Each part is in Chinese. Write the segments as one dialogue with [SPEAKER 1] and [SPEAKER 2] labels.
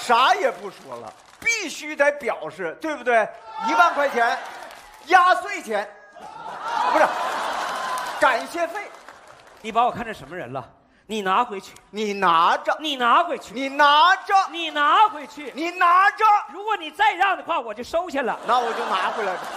[SPEAKER 1] 啥也不说了，必须得表示，对不对？1万块钱，压岁钱，不是，感谢费。
[SPEAKER 2] 你把我看成什么人了？你拿回去，
[SPEAKER 1] 你拿着，
[SPEAKER 2] 你拿回去，
[SPEAKER 1] 你拿着，
[SPEAKER 2] 你拿回去，
[SPEAKER 1] 你拿着。
[SPEAKER 2] 如果你再让的话，我就收下了。
[SPEAKER 1] 那我就拿回来了。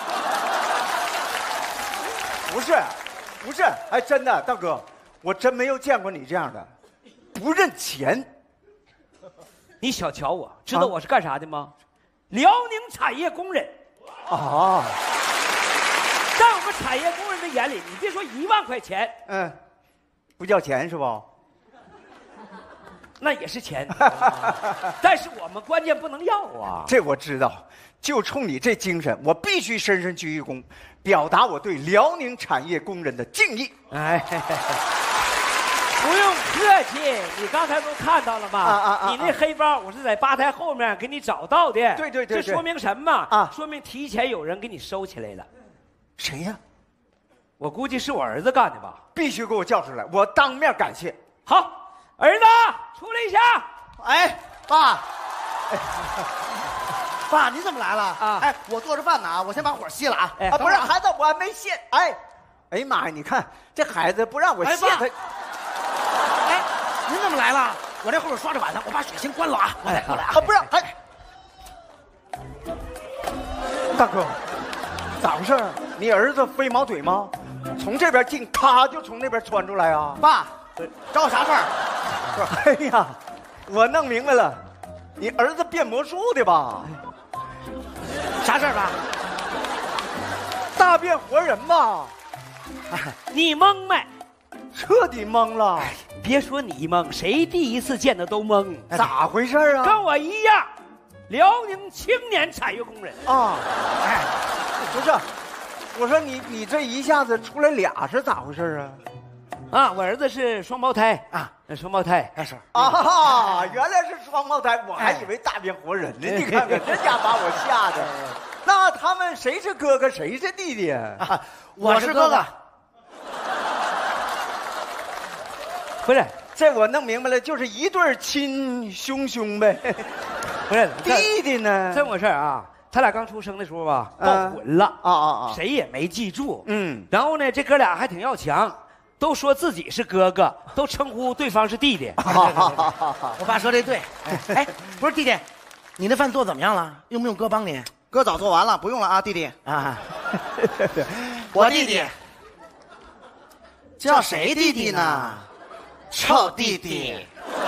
[SPEAKER 1] 不是，不是，哎，真的，大哥，我真没有见过你这样的，不认钱。
[SPEAKER 2] 你小瞧我，知道我是干啥的吗？辽宁产业工人。
[SPEAKER 1] 啊，
[SPEAKER 2] 在我们产业工人的眼里，你别说1万块钱，
[SPEAKER 1] 不叫钱是不？
[SPEAKER 2] 那也是钱，但是我们关键不能要啊。
[SPEAKER 1] 这我知道，就冲你这精神，我必须深深鞠一躬，表达我对辽宁产业工人的敬意。
[SPEAKER 2] 哎，不用客气，你刚才都看到了吧？你那黑包我是在吧台后面给你找到的。
[SPEAKER 1] 对，
[SPEAKER 2] 这说明什么？说明提前有人给你收起来了。
[SPEAKER 1] 谁呀？
[SPEAKER 2] 我估计是我儿子干的吧。
[SPEAKER 1] 必须给我叫出来，我当面感谢。
[SPEAKER 2] 好，儿子出来一下。
[SPEAKER 3] 哎，爸，爸，你怎么来了啊？哎，我做着饭呢，我先把火熄了啊。
[SPEAKER 1] 不是孩子，我还没卸。哎呀妈呀，你看这孩子不让我卸他。
[SPEAKER 3] 哎，您怎么来了？我这后边刷着碗呢，我把水先关了啊。过来啊，
[SPEAKER 1] 不是，哎，大哥，咋回事？你儿子飞毛腿吗？从这边进，咔就从那边穿出来啊！
[SPEAKER 3] 爸，找我啥事儿？
[SPEAKER 1] 哎呀，我弄明白了，你儿子变魔术的吧？
[SPEAKER 3] 啥事儿吧？
[SPEAKER 1] 大变活人吧？
[SPEAKER 2] 你懵没？
[SPEAKER 1] 彻底懵了。
[SPEAKER 2] 别说你懵，谁第一次见的都懵。
[SPEAKER 1] 咋回事啊？
[SPEAKER 2] 跟我一样，辽宁青年产业工人
[SPEAKER 1] 啊！哎，不是。我说你这一下子出来俩是咋回事啊？
[SPEAKER 2] 啊，我儿子是双胞胎啊，双胞胎，
[SPEAKER 3] 是
[SPEAKER 1] 啊，原来是双胞胎，我还以为大变活人呢。你看看，这家把我吓的。那他们谁是哥哥，谁是弟弟啊？
[SPEAKER 3] 我是哥哥。
[SPEAKER 2] 不是，
[SPEAKER 1] 这我弄明白了，就是一对亲兄呗。
[SPEAKER 2] 不是，
[SPEAKER 1] 弟弟呢？
[SPEAKER 2] 这么回事啊？他俩刚出生的时候吧，闹混了谁也没记住。然后呢，这哥俩还挺要强，都说自己是哥哥，都称呼对方是弟弟。
[SPEAKER 3] 我爸说的对。哎，不是弟弟，你那饭做怎么样了？用不用哥帮你？
[SPEAKER 4] 哥早做完了，不用了啊，弟弟
[SPEAKER 3] 啊。
[SPEAKER 4] 我弟弟叫谁弟弟呢？臭弟弟。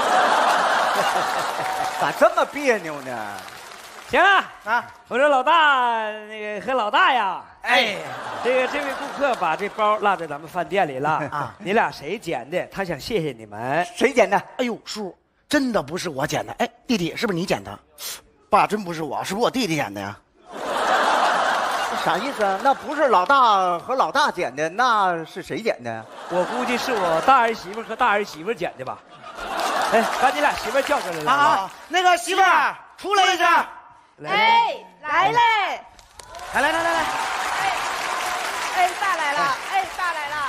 [SPEAKER 1] 咋这么别扭呢？
[SPEAKER 2] 行了啊！我说老大，那个和老大呀，
[SPEAKER 3] 哎，
[SPEAKER 2] 这位顾客把这包落在咱们饭店里了啊！你俩谁捡的？他想谢谢你们。
[SPEAKER 1] 谁捡的？
[SPEAKER 3] 哎呦，叔，真的不是我捡的。哎，弟弟，是不是你捡的？爸，真不是我，是不是我弟弟捡的呀？
[SPEAKER 1] 啥意思啊？那不是老大和老大捡的，那是谁捡的？
[SPEAKER 2] 我估计是我大儿媳妇和大儿媳妇捡的吧。哎，把你俩媳妇叫过来了
[SPEAKER 3] 啊！那个媳妇儿出来一下。
[SPEAKER 5] 哎，来嘞！
[SPEAKER 3] 来！
[SPEAKER 5] 哎，爸来了！哎，爸来了！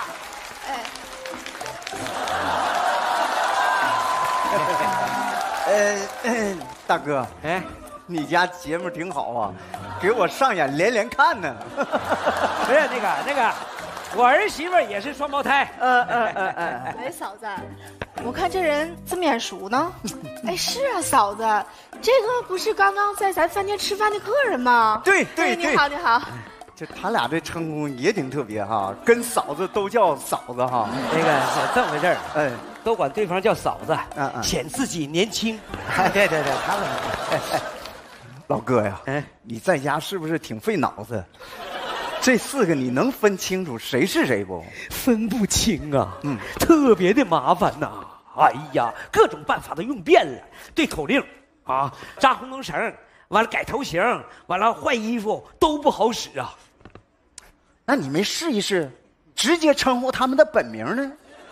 [SPEAKER 1] 哎，大哥，哎，你家节目挺好啊，给我上演连看呢。
[SPEAKER 2] 不是那个，我儿媳妇也是双胞胎。
[SPEAKER 5] 哎，嫂子，我看这人这么眼熟呢。哎，是啊，嫂子，这个不是刚刚在咱饭店吃饭的客人吗？
[SPEAKER 1] 对，
[SPEAKER 5] 你好，你好。
[SPEAKER 1] 这他俩这称呼也挺特别哈，跟嫂子都叫嫂子哈。
[SPEAKER 2] 那个是这么回事儿，都管对方叫嫂子，显自己年轻。
[SPEAKER 3] 对，他们。
[SPEAKER 1] 老哥呀，你在家是不是挺费脑子？这4个你能分清楚谁是谁不？
[SPEAKER 2] 分不清啊，特别的麻烦呐。哎呀，各种办法都用遍了，对口令啊，扎红灯绳，完了改头型，完了换衣服都不好使啊。
[SPEAKER 1] 那你没试一试，直接称呼他们的本名呢？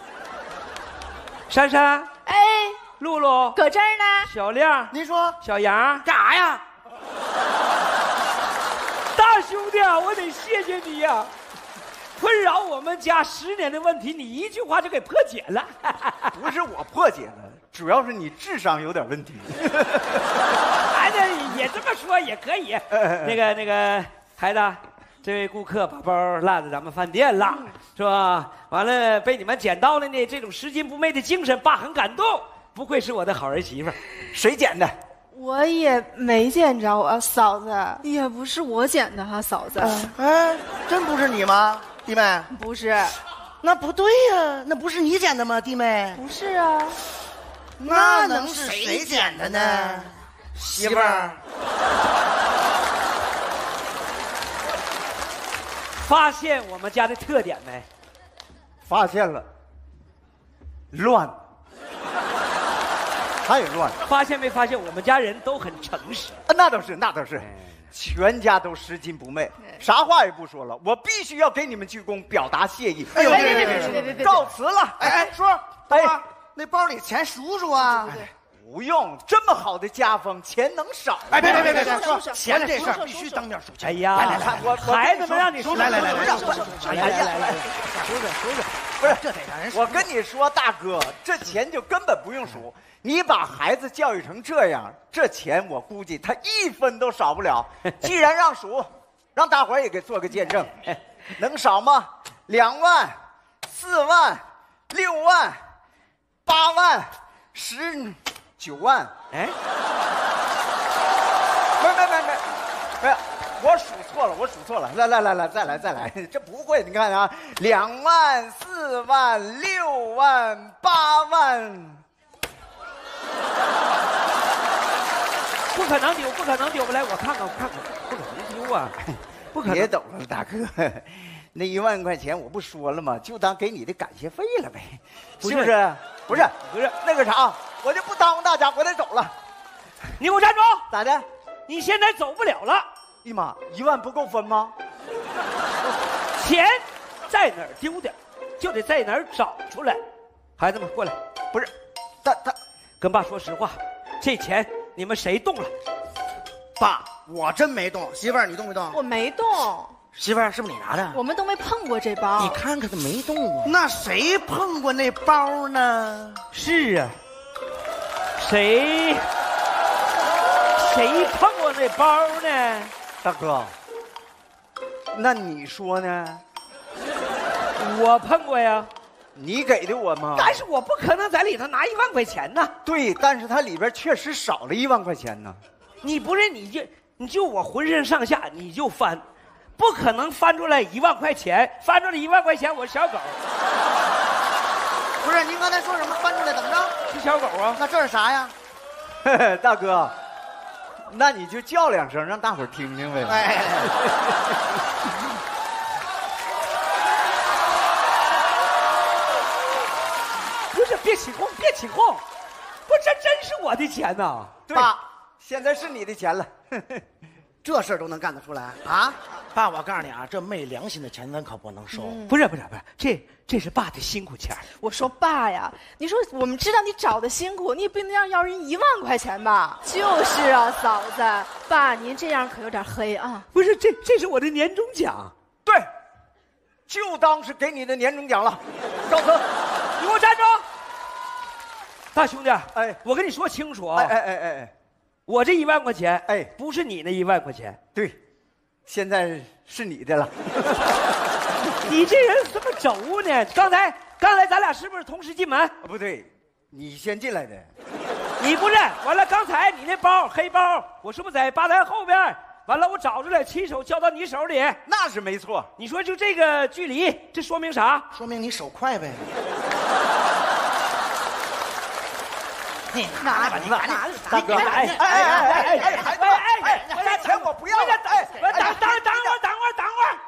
[SPEAKER 2] 珊珊，
[SPEAKER 5] 哎，
[SPEAKER 2] 露露，
[SPEAKER 5] 搁这儿呢。
[SPEAKER 2] 小亮，
[SPEAKER 3] 您说
[SPEAKER 2] 小杨
[SPEAKER 3] 干啥呀？
[SPEAKER 2] 大兄弟啊，我得谢谢你呀！困扰我们家10年的问题，你一句话就给破解了。
[SPEAKER 1] 不是我破解了，主要是你智商有点问题。
[SPEAKER 2] 也可以。那个孩子，这位顾客把包落在咱们饭店了，是吧？完了被你们捡到了呢，这种拾金不昧的精神，爸很感动。不愧是我的好儿媳妇。
[SPEAKER 1] 谁捡的？
[SPEAKER 5] 我也没捡着啊，嫂子，也不是我捡的哈，嫂子。
[SPEAKER 3] 哎，真不是你吗，弟妹？
[SPEAKER 5] 不是，
[SPEAKER 3] 那不对呀，那不是你捡的吗，弟妹？
[SPEAKER 5] 不是啊，
[SPEAKER 3] 那能是谁捡的呢？媳妇儿，
[SPEAKER 2] 发现我们家的特点没？
[SPEAKER 1] 发现了，乱，太乱了。
[SPEAKER 2] 发现没发现？我们家人都很诚实。
[SPEAKER 1] 那倒是，那倒是，全家都拾金不昧，啥话也不说了。我必须要给你们鞠躬，表达谢意。
[SPEAKER 3] 哎呦，
[SPEAKER 5] 别，
[SPEAKER 1] 告辞了。
[SPEAKER 3] 哎，叔，等会儿那包里钱数数啊。
[SPEAKER 1] 不用，这么好的家风，钱能少？
[SPEAKER 3] 哎，别，
[SPEAKER 5] 说
[SPEAKER 3] 钱这事儿必须当面数钱。
[SPEAKER 2] 哎呀，
[SPEAKER 1] 来，我
[SPEAKER 2] 孩子们让你说，
[SPEAKER 3] 来，
[SPEAKER 1] 来，
[SPEAKER 3] 数数，
[SPEAKER 1] 不是，
[SPEAKER 3] 这得让人数。
[SPEAKER 1] 我跟你说，大哥，这钱就根本不用数。你把孩子教育成这样，这钱我估计他1分都少不了。既然让数，让大伙儿也给做个见证，能少吗？2万、4万、6万、8万、19万。哎，没，我数错了。来，再来，这不会，你看啊，2万、4万、6万、8万。
[SPEAKER 2] 不可能丢！来，我看看，不可能丢啊！不可能。
[SPEAKER 1] 别抖了，大哥，那1万块钱我不说了吗？就当给你的感谢费了呗，是不是？不是，那个啥，我就不耽误大家，我得走了。
[SPEAKER 2] 你给我站住！
[SPEAKER 1] 咋的？
[SPEAKER 2] 你现在走不了了。
[SPEAKER 1] 姨妈，1万不够分吗？
[SPEAKER 2] 钱在哪儿丢的，就得在哪儿找出来。孩子们过来，
[SPEAKER 1] 不是，他
[SPEAKER 2] 跟爸说实话，这钱你们谁动了？
[SPEAKER 3] 爸，我真没动。媳妇儿，你动没动？
[SPEAKER 5] 我没动，
[SPEAKER 3] 媳妇儿，是不是你拿的？
[SPEAKER 5] 我们都没碰过这包。
[SPEAKER 3] 你看看他没动过。那谁碰过那包呢？
[SPEAKER 2] 是啊，谁碰过那包呢？
[SPEAKER 1] 大哥，那你说呢？
[SPEAKER 2] 我碰过呀。
[SPEAKER 1] 你给的我吗？
[SPEAKER 2] 但是我不可能在里头拿1万块钱呢。
[SPEAKER 1] 对，但是它里边确实少了1万块钱呢。
[SPEAKER 2] 你不是你就我浑身上下你就翻，不可能翻出来1万块钱，翻出来1万块钱我是小狗。
[SPEAKER 3] 不是，您刚才说什么？翻出来怎么着？
[SPEAKER 2] 是小狗啊？
[SPEAKER 3] 那这是啥呀？
[SPEAKER 1] 大哥，那你就叫2声，让大伙儿听听呗。
[SPEAKER 3] 哎。
[SPEAKER 2] 不是，别起哄，不，这真是我的钱呐！
[SPEAKER 1] 爸，现在是你的钱了。
[SPEAKER 3] 这事儿都能干得出来啊！爸，我告诉你啊，这昧良心的钱咱可不能收。
[SPEAKER 2] 不是，这是爸的辛苦钱。
[SPEAKER 5] 我说爸呀，你说我们知道你找的辛苦，你也不能要人1万块钱吧？就是啊，嫂子，爸您这样可有点黑啊。
[SPEAKER 2] 不是，这是我的年终奖。
[SPEAKER 1] 对，就当是给你的年终奖了。告辞。
[SPEAKER 2] 你给我站住！大兄弟，
[SPEAKER 1] 哎，
[SPEAKER 2] 我跟你说清楚啊！
[SPEAKER 1] 哎，
[SPEAKER 2] 我这1万块钱，
[SPEAKER 1] 哎，
[SPEAKER 2] 不是你那1万块钱。
[SPEAKER 1] 对，现在是你的了。
[SPEAKER 2] 你这人怎么轴呢？刚才咱俩是不是同时进门？
[SPEAKER 1] 不对，你先进来的。
[SPEAKER 2] 你不认。完了，刚才你那包黑包，我是不是在吧台后边？完了，我找出来，亲手交到你手里。
[SPEAKER 1] 那是没错。
[SPEAKER 2] 你说就这个距离，这说明啥？
[SPEAKER 3] 说明你手快呗。
[SPEAKER 5] 拿
[SPEAKER 1] 吧，你拿
[SPEAKER 2] 大哥，哎，
[SPEAKER 1] 这钱我不要了。
[SPEAKER 2] 等会儿，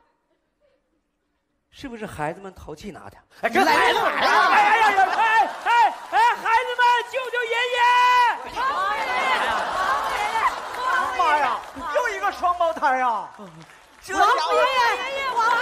[SPEAKER 2] 是不是孩子们淘气拿的？
[SPEAKER 3] 哎，这来了！
[SPEAKER 2] 孩子们，救救爷爷！
[SPEAKER 1] 妈呀，又一个双胞胎啊！
[SPEAKER 5] 王爷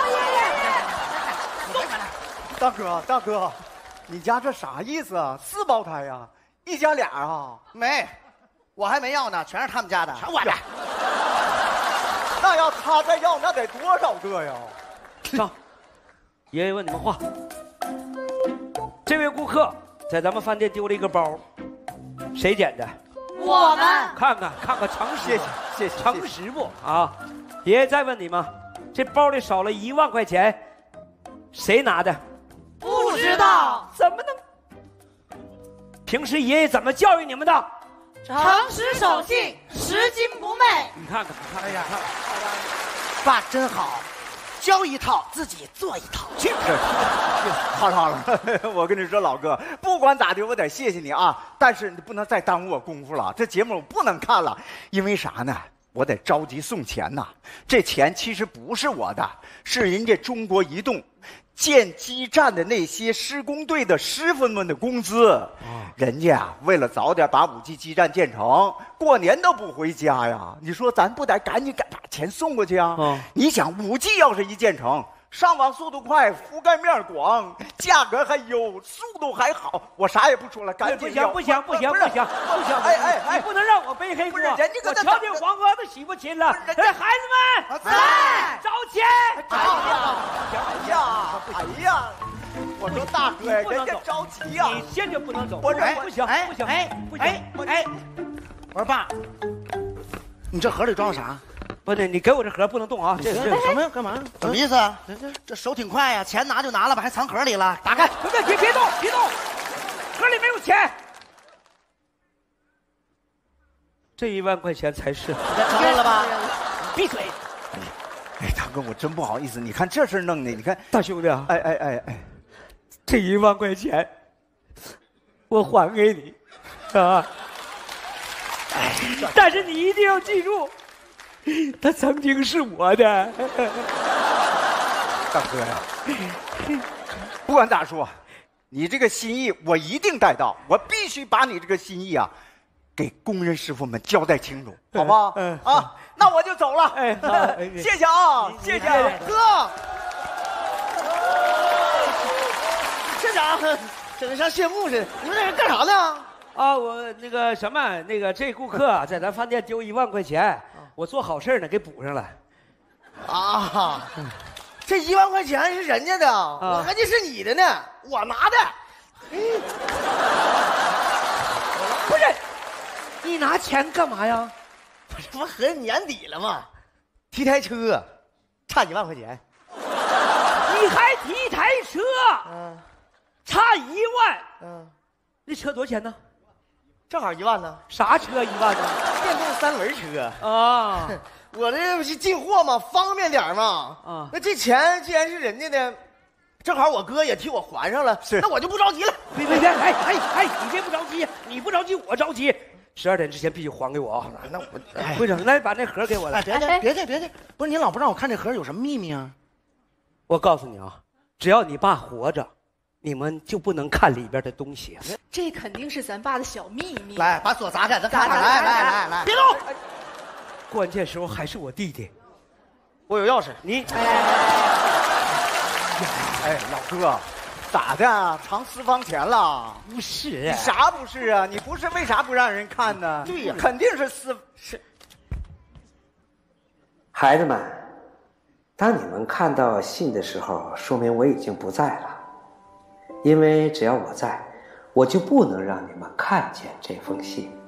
[SPEAKER 5] 爷，
[SPEAKER 1] 大哥，你家这啥意思啊？4胞胎呀？1家俩啊？
[SPEAKER 3] 没，我还没要呢，全是他们家的。
[SPEAKER 4] 我的。
[SPEAKER 1] 那要他再要，那得多少个呀？
[SPEAKER 2] 上，爷爷问你们话。这位顾客在咱们饭店丢了一个包，谁捡的？
[SPEAKER 5] 我们
[SPEAKER 2] 看看诚实，
[SPEAKER 1] 谢谢
[SPEAKER 2] 诚实不啊？爷爷再问你们，这包里少了1万块钱，谁拿的？
[SPEAKER 5] 不知道，
[SPEAKER 2] 怎么能？平时爷爷怎么教育你们的？
[SPEAKER 5] 诚实守信，10斤不昧。
[SPEAKER 2] 你看看，
[SPEAKER 3] 哎呀，爸真好，教一套自己做一套。去，
[SPEAKER 1] 好了，我跟你说，老哥，不管咋的，我得谢谢你啊。但是你不能再耽误我功夫了，这节目我不能看了，因为啥呢？我得着急送钱呐。这钱其实不是我的，是人家中国移动建基站的那些施工队的师傅们的工资。人家为了早点把5G 基站建成，过年都不回家呀。你说咱不得赶紧把钱送过去啊？你想5G 要是一建成，上网速度快，覆盖面广，价格还优，速度还好，我啥也不说了，赶紧要。
[SPEAKER 2] 不行！
[SPEAKER 1] 哎，
[SPEAKER 2] 你不能让我背黑锅。
[SPEAKER 1] 不是人家搁那
[SPEAKER 2] 我瞧见黄河都洗不清了。哎，孩子们，
[SPEAKER 5] 在
[SPEAKER 2] 找钱！
[SPEAKER 1] 哎呀，我说大哥呀，人家着急呀，
[SPEAKER 2] 你现在不能走。
[SPEAKER 1] 我这
[SPEAKER 2] 不行，
[SPEAKER 3] 我说爸，你这盒里装的啥？
[SPEAKER 2] 不对，你给我这盒不能动啊！这
[SPEAKER 3] 什么呀？干嘛？什么意思啊？这手挺快呀，钱拿就拿了吧，还藏盒里了？打开！
[SPEAKER 2] 别动！盒里没有钱。这1万块钱才是。
[SPEAKER 3] 承认了吧？
[SPEAKER 2] 闭嘴！
[SPEAKER 1] 哎，大哥，我真不好意思，你看这事弄的，你看，
[SPEAKER 2] 大兄弟啊，
[SPEAKER 1] 哎，
[SPEAKER 2] 这1万块钱我还给你啊！但是你一定要记住，他曾经是我的。
[SPEAKER 1] 大哥呀，不管咋说，你这个心意我一定带到，我必须把你这个心意啊，给工人师傅们交代清楚，好不好？啊，那我就走了。谢谢啊，谢谢
[SPEAKER 3] 哥。这家伙整得像谢幕似的，你们在这干啥呢？
[SPEAKER 2] 啊，我那个什么，这顾客在咱饭店丢1万块钱，我做好事呢，给补上了。
[SPEAKER 3] 啊，这1万块钱是人家的，我合计是你的呢，我拿的。
[SPEAKER 2] 不是，你拿钱干嘛呀？
[SPEAKER 3] 这不合计年底了吗？提台车，差几万块钱。
[SPEAKER 2] 你还提台车？差1万。那车多少钱呢？
[SPEAKER 3] 正好1万呢。
[SPEAKER 2] 啥车1万呢？
[SPEAKER 3] 电动3轮车
[SPEAKER 2] 啊！
[SPEAKER 3] 我这不是进货嘛，方便点嘛。啊，那这钱既然是人家的，正好我哥也替我还上了，那我就不着急了。
[SPEAKER 2] 别，你别不着急，你不着急我着急。12点之前必须还给我啊！
[SPEAKER 3] 那我
[SPEAKER 2] 会长，来把那盒给我来。
[SPEAKER 3] 别介，不是你老不让我看这盒有什么秘密啊？
[SPEAKER 2] 我告诉你啊，只要你爸活着，你们就不能看里边的东西。
[SPEAKER 5] 这肯定是咱爸的小秘密。
[SPEAKER 3] 来，把锁砸开，咱看看。来，
[SPEAKER 2] 别动！关键时候还是我弟弟，
[SPEAKER 3] 我有钥匙。
[SPEAKER 2] 你，
[SPEAKER 1] 哎，老哥，咋的？藏私房钱了？
[SPEAKER 2] 不是，
[SPEAKER 1] 你啥不是啊？你不是为啥不让人看呢？
[SPEAKER 3] 对呀，
[SPEAKER 1] 肯定是是。
[SPEAKER 6] 孩子们，当你们看到信的时候，说明我已经不在了，因为只要我在，我就不能让你们看见这封信。